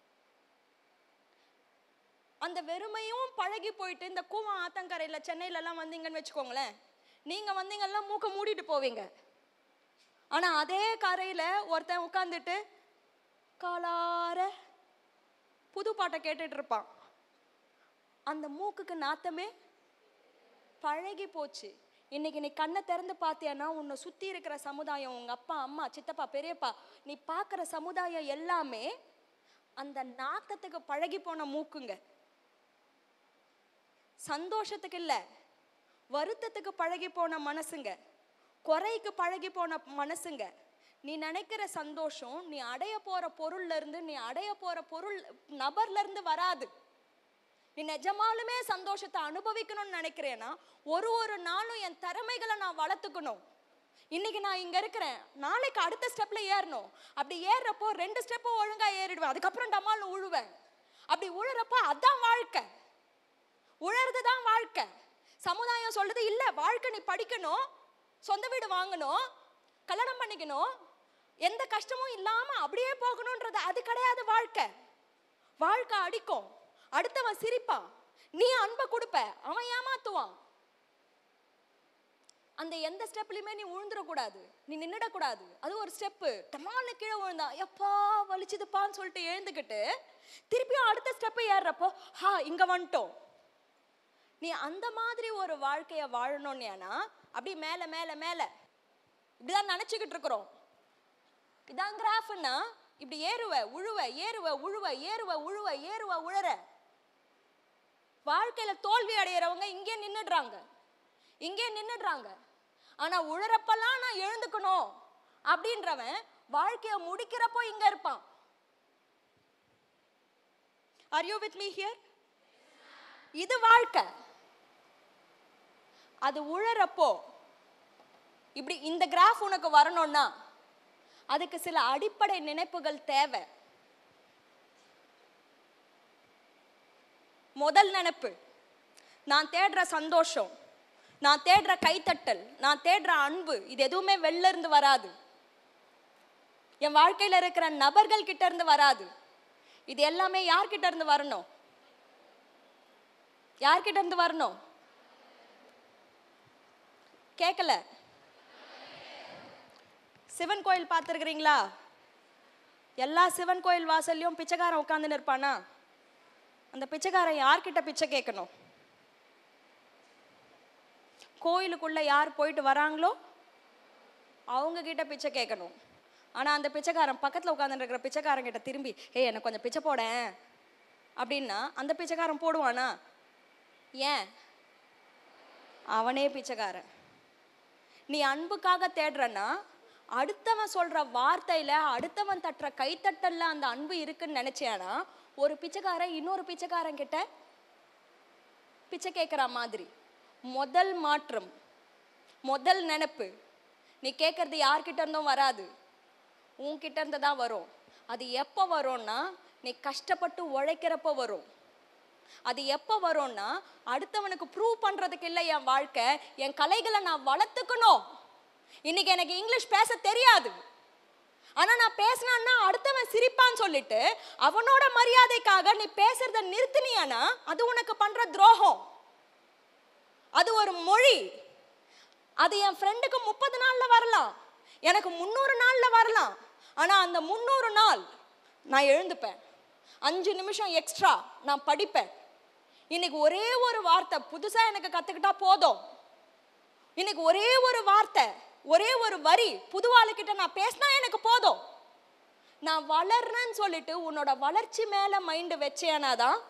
Speaker 1: அந்த வெறுமையும் பழகி போயிட்டு இந்த கூவம் ஆத்தங்கரையில சென்னையில எல்லாம் வந்தீங்கன்னு வச்சுக்கோங்களேன், நீங்க வந்தீங்கன்னா மூக்க மூடிட்டு போவீங்க. ஆனா அதே கரையில ஒருத்தன் உட்கார்ந்துட்டு காலார புது பாட்டை கேட்டுட்டு இருப்பான். அந்த மூக்குக்கு நாத்தமே பழகி போச்சு. இன்னைக்கு நீ கண்ணை திறந்து பார்த்தியானா உன்னை சுத்தி இருக்கிற சமுதாயம், உங்க அப்பா அம்மா சித்தப்பா பெரியப்பா, நீ பார்க்குற சமுதாயம் எல்லாமே அந்த நாத்தத்துக்கு பழகி போன மூக்குங்க. சந்தோஷத்துக்கு இல்ல, வருத்தத்துக்கு பழகி போன மனசுங்க, குறைக்கு பழகி போன மனசுங்க. நீ நினைக்கிற சந்தோஷம் நீ அடைய போற பொருள்ல இருந்து, நீ அடைய போற பொருள் நபர்ல இருந்து வராது. நீ நிஜமாலுமே சந்தோஷத்தை அனுபவிக்கணும்னு நினைக்கிறேன்னா ஒரு ஒரு நாளும் என் திறமைகளை நான் வளர்த்துக்கணும். இன்னைக்கு நான் இங்க இருக்கிறேன், நாளைக்கு அடுத்த ஸ்டெப்ல ஏறணும். அப்படி ஏறுறப்போ ரெண்டு ஸ்டெப்பும் ஒழுங்கா ஏறிடுவேன், அதுக்கப்புறம் டமால்னு உழுவேன். அப்படி உழுறப்போ அதான் வாழ்க்கை, உழறதுதான் வாழ்க்கை. சமுதாயம் சொல்றது இல்ல, வாழ்க்கை நீ படிக்கணும், சொந்த வீடு வாங்கணும், கல்யாணம் பண்ணிக்கணும், எந்த கஷ்டமும் இல்லாம அப்படியே போகணும்ன்றது அது கிடையாது வாழ்க்கை. வாழ்க்கை அடிக்கும், அடுத்தவன் சிரிப்பான், நீ அன்பை கொடுப்ப, அவன் ஏமாத்துவான். அந்த எந்த ஸ்டெப்லயுமே நீ உழுந்துடக்கூடாது, நீ நின்றுடக்கூடாது. அது ஒரு ஸ்டெப்பு, டமால்னு கீழே விழுந்தா எப்பா வலிச்சுதுப்பான்னு சொல்லிட்டு எழுந்துக்கிட்டு திருப்பியும் அடுத்த ஸ்டெப்பு ஏறுறப்போ ஹா இங்க வந்துட்டோம். நீ அந்த மாதிரி ஒரு வாழ்க்கைய வாழணும்னா அப்படி மேல மேல மேல இப்படிதான் நினைச்சுக்கிட்டு இருக்கிறோம். இதான் கிராஃப்னா இப்படி ஏறுவ உழுவ ஏறுவ உழுவ ஏறுவ உழுவ ஏறுவ உழற. வாழ்க்கையில தோல்வி அடைகிறவங்க இங்கே நின்னுடுறாங்க, இங்கே நின்னுடுறாங்க. ஆனா உழறப்பெல்லாம் நான் எழுந்துக்கணும் அப்படின்றவன் வாழ்க்கைய முடிக்கிறப்போ இங்க இருப்பான். Are you with me here? இது வாழ்க்கை. அது உழறப்போ இப்படி இந்த கிராஃப் உனக்கு வரணும்னா அதுக்கு சில அடிப்படை நினைப்புகள் தேவை. முதல் நினைப்பு, நான் தேடுற சந்தோஷம், நான் தேடுற கைத்தட்டல், நான் தேடுற அன்பு, இது எதுவுமே வெளில இருந்து வராது, என் வாழ்க்கையில இருக்கிற நபர்கள் கிட்ட இருந்து வராது. இது எல்லாமே யார்கிட்ட இருந்து வரணும்? யார்கிட்ட இருந்து வரணும்? கேட்கல. சிவன் கோயில் பார்த்துருக்கிறீங்களா? எல்லா சிவன் கோயில் வாசல்லையும் பிச்சைக்காரன் உட்கார்ந்து நிற்பானா? அந்த பிச்சைக்காரன் யார்கிட்ட பிச்சை கேட்கணும்? கோயிலுக்குள்ள யார் போயிட்டு வராங்களோ அவங்க கிட்ட பிச்சை கேட்கணும். ஆனால் அந்த பிச்சைக்காரன் பக்கத்தில் உட்காந்துட்டு இருக்கிற பிச்சைக்காரன் கிட்ட திரும்பி ஏய் எனக்கு கொஞ்சம் பிச்சை போடேன் அப்படின்னா அந்த பிச்சைக்காரன் போடுவானா? ஏன்? அவனே பிச்சைக்காரன். நீ அன்புக்காக தேடுறன்னா அடுத்தவன் சொல்ற வார்த்தையில அடுத்தவன் தட்டுற கைத்தட்டல்ல அந்த அன்பு இருக்குன்னு நினைச்சியானா ஒரு பிச்சைக்காரன் இன்னொரு பிச்சைக்காரன் கிட்ட பிச்சை கேட்குற மாதிரி. முதல் மாற்றம், முதல் நினைப்பு, நீ கேட்கறது யார்கிட்ட இருந்தும் வராது, உன்கிட்ட இருந்து தான் வரும். அது எப்போ வரும்னா நீ கஷ்டப்பட்டு உழைக்கிறப்போ வரும். அது எப்போ வரும்னா அடுத்தவனுக்கு ப்ரூவ் பண்றதுக்கு இல்லை என் வாழ்க்கை, என் கலைகளை நான் வளர்த்துக்கணும். இன்னைக்கு எனக்கு இங்கிலீஷ் பேச தெரியாது, ஆனா நான் பேசினான்னா அடுத்தவன் சிரிப்பான்னு சொல்லிட்டு அவனோட மரியாதைக்காக நீ பேசுறத நிறுத்தினியானா அது உனக்கு பண்ற துரோகம். அது ஒரு மொழி. அது என் ஃப்ரெண்டுக்கு முப்பது நாள்ல வரலாம், எனக்கு முன்னூறு நாள்ல வரலாம். ஆனா அந்த முன்னூறு நாள் நான் எழுந்துப்பேன், அஞ்சு நிமிஷம் எக்ஸ்ட்ரா நான் படிப்பேன். இன்னைக்கு ஒரே ஒரு வார்த்தை புதுசா எனக்கு கத்துக்கிட்டா போதும். இன்னைக்கு ஒரே ஒரு வார்த்தை, ஒரே ஒரு வரி புதுவாளுக்கிட்ட நான் பேசினா எனக்கு போதும். நான் வளர்றேன்னு சொல்லிட்டு உன்னோட வளர்ச்சி மேல மைண்டு வச்சேனாதான்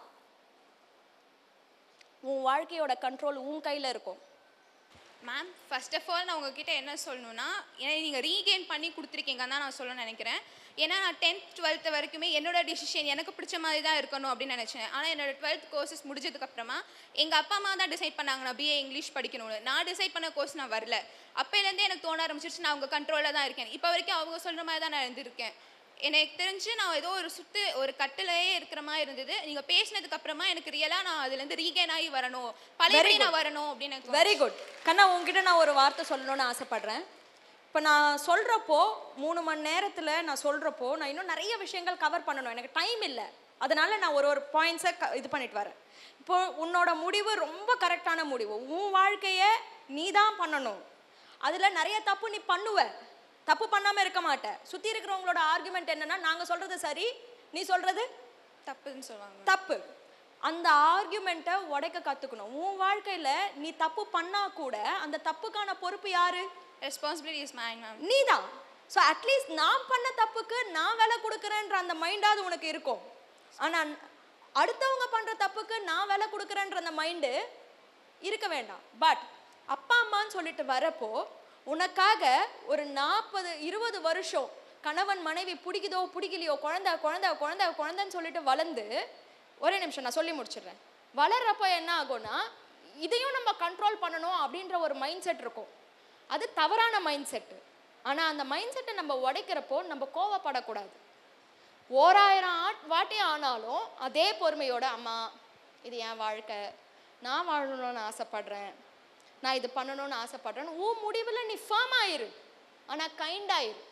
Speaker 1: உன் வாழ்க்கையோட கண்ட்ரோல் உன் கையில இருக்கும்.
Speaker 2: மேம், ஃபர்ஸ்ட் ஆஃப் ஆல் நான் உங்ககிட்ட என்ன சொல்லணும்னா, ஏன்னா நீங்கள் ரீகெயின் பண்ணி கொடுத்துருக்கீங்கன்னு தான் நான் சொல்லணும்னு நினைக்கிறேன். ஏன்னா நான் டென்த் டுவெல்த்து வரைக்குமே என்னோட டிசிஷன் எனக்கு பிடிச்ச மாதிரி தான் இருக்கணும் அப்படின்னு நினச்சேன். ஆனால் என்னோட டுவெல்த் கோர்சஸ் முடிஞ்சதுக்கப்புறமா எங்கள் அப்பா அம்மா தான் டிசைட் பண்ணாங்க நான் பிஏ இங்கிலீஷ் படிக்கணும்னு. நான் டிசைட் பண்ண கோர்ஸ் நான் வரல. அப்போலேருந்தே எனக்கு தோண ஆரம்பிச்சிருச்சு நான் அவங்க கண்ட்ரோலில் தான் இருக்கேன். இப்போ வரைக்கும் அவங்க சொல்கிற மாதிரி தான் நான் இருந்திருக்கேன். எனக்கு தெரிஞ்சு நான் ஏதோ ஒரு சுற்று ஒரு கட்டிலேயே இருக்கிற மாதிரி இருந்தது. நீங்கள் பேசினதுக்கு அப்புறமா எனக்கு ரியலாக நான் அதுலேருந்து ரீகெயின் ஆகி வரணும், பழையபடி நான் வரணும் அப்படின்னு.
Speaker 1: வெரி குட் கண்ணா, உங்ககிட்ட நான் ஒரு வார்த்தை சொல்லணும்னு ஆசைப்படுறேன். இப்போ நான் சொல்கிறப்போ மூணு மணி நேரத்தில் நான் சொல்கிறப்போ நான் இன்னும் நிறைய விஷயங்கள் கவர் பண்ணணும், எனக்கு டைம் இல்லை. அதனால நான் ஒரு ஒரு பாயிண்ட்ஸை க இது பண்ணிட்டு வரேன். இப்போ உன்னோட முடிவு ரொம்ப கரெக்டான முடிவு. உன் வாழ்க்கையை நீ தான் பண்ணணும். அதில் நிறைய தப்பு நீ பண்ணுவ, தப்பு பண்ணாமல் இருக்க மாட்டேன். சுற்றி இருக்கிறவங்களோட ஆர்குமெண்ட் என்னன்னா நாங்கள் சொல்கிறது சரி, நீ சொல்கிறது
Speaker 2: தப்புன்னு சொல்லுவாங்க.
Speaker 1: தப்பு. அந்த ஆர்குமெண்ட்டை உடைக்க கற்றுக்கணும். உன் வாழ்க்கையில் நீ தப்பு பண்ணால் கூட அந்த தப்புக்கான பொறுப்பு யாரு?
Speaker 2: ரெஸ்பான்சிபிலிட்டி இஸ் மைன் மேம்,
Speaker 1: நீ தான். ஸோ அட்லீஸ்ட் நான் பண்ண தப்புக்கு நான் வேலை கொடுக்குறேன்ற அந்த மைண்டாவது உனக்கு இருக்கும். ஆனால் அடுத்தவங்க பண்ணுற தப்புக்கு நான் வேலை கொடுக்குறேன்ற அந்த மைண்டு இருக்க வேண்டாம். பட் அப்பா அம்மான்னு சொல்லிட்டு வரப்போ உனக்காக ஒரு நாற்பது இருபது வருஷம் கணவன் மனைவி பிடிக்குதோ பிடிக்கலையோ குழந்தை குழந்தை குழந்தை குழந்தைன்னு சொல்லிட்டு வளர்ந்து, ஒரே நிமிஷம் நான் சொல்லி முடிச்சிடுறேன். வளர்றப்போ என்ன ஆகும்னா இதையும் நம்ம கண்ட்ரோல் பண்ணணும் அப்படின்ற ஒரு மைண்ட் செட் இருக்கும். அது தவறான மைண்ட் செட்டு. ஆனால் அந்த மைண்ட் செட்டை நம்ம உடைக்கிறப்போ நம்ம கோவப்படக்கூடாது. ஓராயிரம் ஆட் வாட்டி ஆனாலும் அதே பொறுமையோட அம்மா இது என் வாழ்க்கை, நான் வாழணும்னு ஆசைப்படுறேன், நான் இது பண்ணணும்னு ஆசைப்படுறேன்னு உன் முடிவில் நீ ஃபார்ம் ஆயிரு. ஆனால் கைண்ட் ஆயிரு.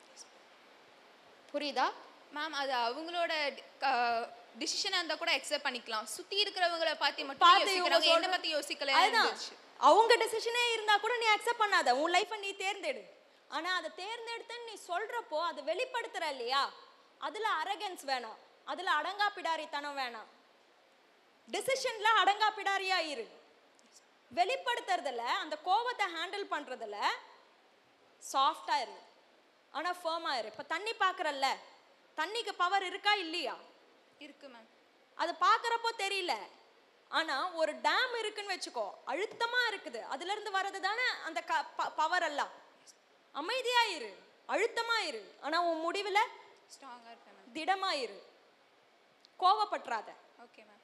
Speaker 1: புரியுதா
Speaker 2: மேம்? அது அவங்களோட டிசிஷனாக இருந்தால் கூட அக்செப்ட் பண்ணிக்கலாம். சுற்றி இருக்கிறவங்களை பார்த்து மட்டும் யோசிக்கிறவங்க என்னை பற்றி யோசிக்கல.
Speaker 1: அதுதான் அவங்க டெசிஷனே இருந்தா கூட நீ அக்செப்ட் பண்ணாத, உன் லைஃப்பை நீ தேர்ந்தெடு. ஆனா அதை தேர்ந்தெடுத்துன்னு நீ சொல்றப்போ அதை வெளிப்படுத்துற இல்லையா, அதுல அரகன்ஸ் வேணாம், அதுல அடங்கா பிடாரித்தனம் வேணாம். டெசிஷன்ல அடங்கா பிடாரியா இரு. வெளிப்படுத்துறதுல அந்த கோபத்தை ஹேண்டில் பண்றதுல சாஃப்டா இரு, ஆனா ஃபர்மா இரு. இப்ப தண்ணி பாக்குறல்ல, தண்ணிக்கு பவர் இருக்கா இல்லையா?
Speaker 2: இருக்கு மேம்.
Speaker 1: அது பாக்குறப்போ தெரியல. ஆனா ஒரு டேம் இருக்குன்னு வச்சுக்கோ, அழுத்தமா இருக்குது, அதுல இருந்து வர்றது தானே அந்த பவர் எல்லாம். அமைதியா இரு, அழுத்தமா இரு, ஆனா உன் முடிவுல
Speaker 2: ஸ்ட்ராங்கா இருப்பேன் மேம்.
Speaker 1: திடமா இரு, கோவப்பற்றாத.
Speaker 2: Okay ma'am.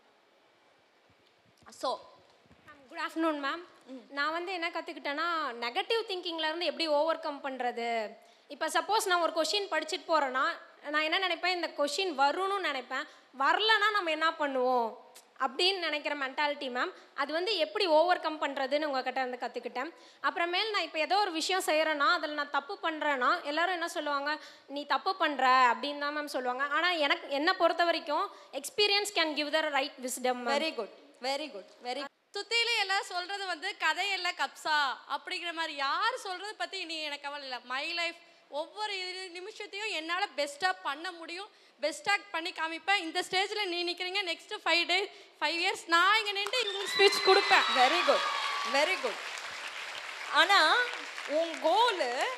Speaker 1: So
Speaker 3: good afternoon ma'am. நான் வந்து என்ன கற்றுக்கிட்டேன்னா, நெகட்டிவ் திங்கிங்லேருந்து எப்படி ஓவர் கம் பண்ணுறது. இப்போ சப்போஸ் நான் ஒரு கொஷின் படிச்சுட்டு போகிறேன்னா நான் என்ன நினைப்பேன், இந்த கொஷின் வரும்னு நினைப்பேன், வரலன்னா நம்ம என்ன பண்ணுவோம் அப்படின்னு நினைக்கிற மென்டாலிட்டி மேம். அது வந்து எப்படி ஓவர் கம் பண்ணுறதுன்னு உங்கள்கிட்ட வந்து கற்றுக்கிட்டேன். அப்புறமேல் நான் இப்போ ஏதோ ஒரு விஷயம் செய்கிறேன்னா அதில் நான் தப்பு பண்ணுறேன்னா எல்லோரும் என்ன சொல்லுவாங்க, நீ தப்பு பண்ணுற அப்படின்னு தான் மேம் சொல்லுவாங்க. ஆனால் எனக்கு என்னை பொறுத்த வரைக்கும் experience can give the right wisdom.
Speaker 1: Very good very good very
Speaker 4: சுத்தியில எல்லாம் சொல்றது வந்து கதையல்ல கப்சா அப்படிங்கிற மாதிரி யார் சொல்றது பத்தி நீ எனக்கு கவலை இல்லை. மை லைஃப் ஒவ்வொரு நிமிஷத்தையும் என்னால் பெஸ்ட்டாக பண்ண முடியும், பெஸ்ட்டாக பண்ணி காமிப்பேன். இந்த ஸ்டேஜில் நீ நிற்கிறீங்க, next five days five years நான் இங்கே நின்று இங்கிலீஷ் ஸ்பீச் கொடுப்பேன்.
Speaker 1: Very good very good. ஆனால் உன் கோலு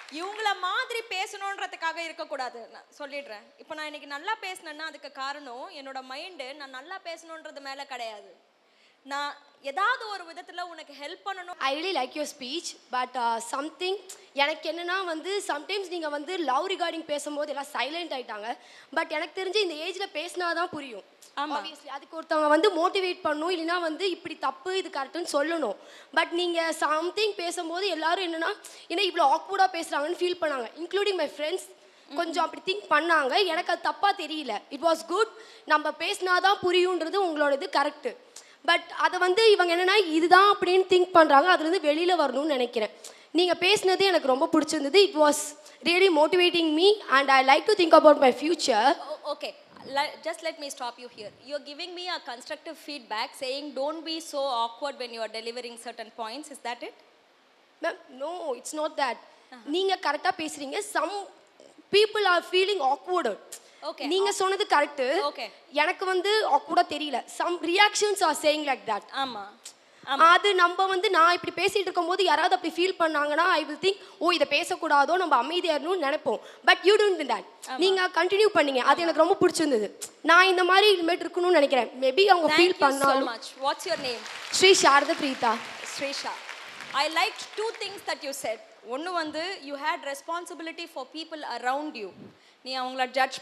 Speaker 1: இவங்கள மாதிரி பேசணுன்றதுக்காக இருக்கக்கூடாது. நான் சொல்லிடுறேன். இப்போ நான் இன்னைக்கு நல்லா பேசினேன்னா அதுக்கு காரணம் என்னோட மைண்டு நான் நல்லா பேசணுன்றது மேலே கிடையாது. நான் ஏதாவது ஒரு விதத்தில் உனக்கு ஹெல்ப் பண்ணணும்.
Speaker 5: I really like your speech. But something எனக்கு என்னென்னா வந்து சம்டைம்ஸ் நீங்கள் வந்து லவ் ரிகார்டிங் பேசும்போது எல்லாம் சைலண்ட் ஆகிட்டாங்க. பட் எனக்கு தெரிஞ்சு இந்த ஏஜில் பேசினா தான் புரியும். ஆப்வியஸ்லி அதுக்கு ஒருத்தவங்க வந்து மோட்டிவேட் பண்ணணும், இல்லைனா வந்து இப்படி தப்பு இது கரெக்டுன்னு சொல்லணும். பட் நீங்கள் சம்திங் பேசும்போது எல்லாரும் என்னென்னா ஏன்னா இவ்வளோ ஆக்வர்டாக பேசுகிறாங்கன்னு ஃபீல் பண்ணாங்க, இன்க்ளூடிங் மை ஃப்ரெண்ட்ஸ். கொஞ்சம் அப்படி திங்க் பண்ணாங்க. எனக்கு அது தப்பாக தெரியல. It was good. நம்ம பேசினாதான் புரியுன்றது உங்களோட இது கரெக்டு. பட் அதை வந்து இவங்க என்னென்னா இதுதான் அப்படின்னு திங்க் பண்ணுறாங்க. அதுலேருந்து வெளியில் வரணும்னு நினைக்கிறேன். நீங்கள் பேசினது எனக்கு ரொம்ப பிடிச்சிருந்தது. It was really motivating me and I like to think about my future.
Speaker 1: Okay, just let me stop you here. You're giving me a constructive feedback saying don't be so awkward when you are delivering certain points. Is that it?
Speaker 5: Ma'am, no, it's not that. நீங்க கரெக்டா பேசுறீங்க. some people are feeling awkward.
Speaker 1: Okay,
Speaker 5: நீங்க சொன்னது correct.
Speaker 1: Okay,
Speaker 5: எனக்கு வந்து awkward தெரியல. some reactions are saying like that.
Speaker 1: ஆமா,
Speaker 5: அது நம்ம வந்து நான் இப்படி பேசிட்டு இருக்கும்போது யாராவது அப்படி ஃபீல் பண்ணாங்கன்னா ஐ வில் திங்க் ஓ இதை பேசக்கூடாதோ நம்ம அமைதியாக இருக்கணும்னு நினைப்போம். But you don't do that. நீங்கள் கண்டினியூ பண்ணீங்க. அது எனக்கு ரொம்ப பிடிச்சிருந்தது. நான் இந்த மாதிரி இனிமேட் இருக்கணும்னு நினைக்கிறேன். மேபி அவங்க ஃபீல் பண்ணாலும்.
Speaker 1: What's your name?
Speaker 5: Shri Sarada Preetha.
Speaker 1: Srisha, I like two things that you said. ஒன்று வந்து you had responsibility for people around you. நீ அவங்கள ஜட்ஜ்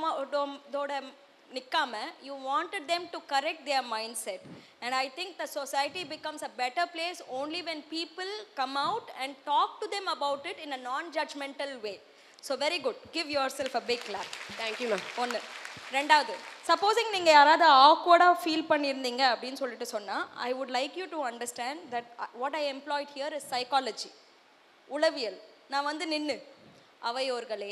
Speaker 1: பண்ணதோட நிக்காம you wanted them to correct their mindset, and I think the society becomes a better place only when people come out and talk to them about it in a non-judgmental way. So very good, give yourself a big clap.
Speaker 5: Thank you ma'am.
Speaker 1: ஒன்று. ரெண்டாவது, supposing நீங்கள் யாராவது ஆக்வர்டாக feel பண்ணியிருந்தீங்க அப்படின்னு சொல்லிட்டு சொன்னால் I would like you to understand that what I employed here is psychology, உளவியல். நான் வந்து நின்று அவையோர்களே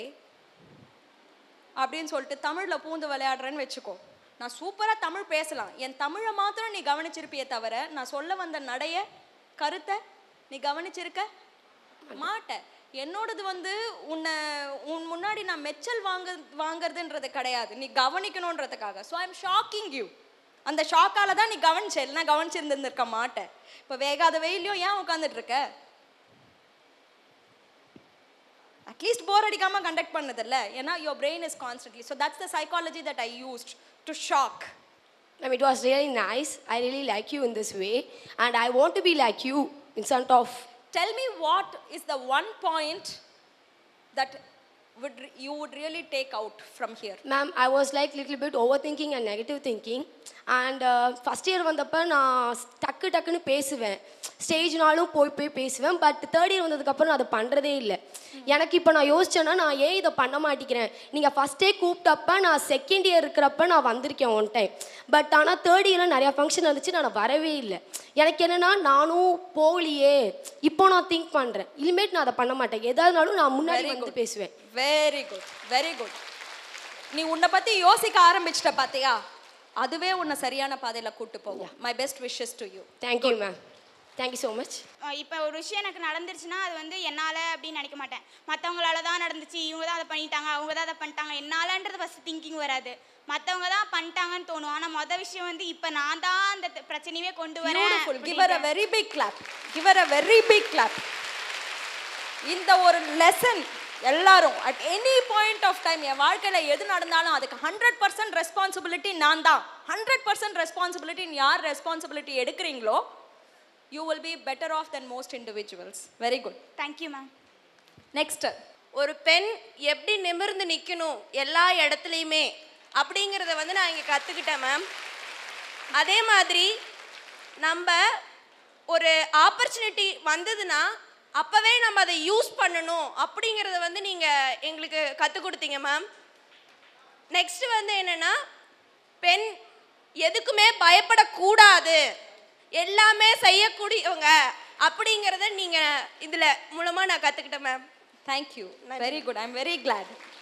Speaker 1: அப்படின்னு சொல்லிட்டு தமிழில் பூந்து விளையாடுறேன்னு வச்சுக்கோ. நான் சூப்பராக தமிழ் பேசலாம். என் தமிழை மாத்திரம் நீ கவனிச்சிருப்பியே தவிர நான் சொல்ல வந்த நடைய கருத்தை நீ கவனிச்சிருக்க மாட்ட. என்னோடது வந்து உன்னை உன் முன்னாடி நான் மெச்சல் வாங்க வாங்குறதுன்றது கிடையாது, நீ கவனிக்கணுன்றதுக்காக. So I am shocking you. அந்த ஷாக்கால தான் நீ கவனிச்ச, இல்லைனா கவனிச்சிருந்துருக்க மாட்டேன். இப்போ வேகாத வெயிலையும் ஏன் உட்காந்துட்டு இருக்க? அட்லீஸ்ட் போர் அடிக்காமல் கண்டக்ட் பண்ணதில்ல. ஏன்னா your brain is constantly. So that's the psychology that I used to shock.
Speaker 5: Ma'am, it was really nice. I really like you in this way and I want to be like you in front of.
Speaker 1: Tell me what is the one point that would you would really take out from here?
Speaker 5: Ma'am, I was like little bit overthinking and negative thinking and uh, first year வந்தப்ப நான் டக்கு டக்குன்னு பேசுவேன், ஸ்டேஜ்னாலும் போய் போய் பேசுவேன். But third year வந்ததுக்கப்புறம் நான் அதை பண்ணுறதே இல்லை. எனக்கு இப்போ நான் யோசிச்சேன்னா நான் ஏன் இதை பண்ண மாட்டேங்கிறேன். நீங்கள் ஃபஸ்ட்டே கூப்பிட்டப்ப நான் செகண்ட் இயர் இருக்கிறப்ப நான் வந்திருக்கேன் ஒன் டைம். பட் ஆனால் தேர்ட் இயரில் நிறையா ஃபங்க்ஷன் வந்துச்சு, நான் வரவே இல்லை. எனக்கு என்னென்னா நானும் போகலையே, இப்போ நான் திங்க் பண்ணுறேன் இனிமேட் நான் அதை பண்ண மாட்டேன். எதாவதுனாலும் நான் முன்னாடி வந்து பேசுவேன்.
Speaker 1: Very good, very good. நீ உன்னை பற்றி யோசிக்க ஆரம்பிச்சிட்ட பார்த்தியா, அதுவே உன்னை சரியான பாதையில் கூட்டு போகும். My best wishes to you.
Speaker 5: Thank you ma'am. Thank you so much.
Speaker 6: இப்போ ஒரு விஷயம் எனக்கு நடந்துருச்சுன்னா அது வந்து என்னால் அப்படின்னு நினைக்க மாட்டேன். மற்றவங்களால தான் நடந்துச்சு, இவங்க தான் அதை பண்ணிட்டாங்க, அவங்க தான் அதை பண்ணிட்டாங்க, என்னாலன்றது ஃபஸ்ட் திங்கிங் வராது. மற்றவங்க தான் பண்ணிட்டாங்கன்னு தோணும். ஆனால் மொதல் விஷயம் வந்து இப்போ நான் தான் அந்த பிரச்சனையே கொண்டு வரேன்.
Speaker 1: Give her a very big clap. give her a very big clap. இந்த ஒரு லெசன் எல்லாரும் at any point of time என் வாழ்க்கையில் எது நடந்தாலும் அதுக்கு ஹண்ட்ரட் பர்சன்ட் ரெஸ்பான்சிபிலிட்டி நான் தான். ஹண்ட்ரட் பர்சன்ட் ரெஸ்பான்சிபிலிட்டி யார் ரெஸ்பான்சிபிலிட்டி எடுக்கிறீங்களோ you will be better off than most individuals. Very good.
Speaker 6: Thank you ma'am.
Speaker 1: Next,
Speaker 7: ஒரு பெண் எப்படி நிமிர்ந்து நிற்கணும் எல்லா இடத்துலையுமே அப்படிங்கிறத வந்து நான் இங்கே கற்றுக்கிட்டேன் மேம். அதே மாதிரி நம்ம ஒரு ஆப்பர்ச்சுனிட்டி வந்ததுன்னா அப்போவே நம்ம அதை யூஸ் பண்ணணும் அப்படிங்கிறத வந்து நீங்கள் எங்களுக்கு கற்றுக் கொடுத்தீங்க மேம். நெக்ஸ்ட்டு வந்து என்னென்னா பெண் எதுக்குமே பயப்படக்கூடாது, எல்லாமே செய்யக்கூடியவங்க அப்படிங்கிறத நீங்கள் இதில் மூலமாக நான் கற்றுக்கிட்டேன் ma'am.
Speaker 1: Thank you. Very good. I am very Claude.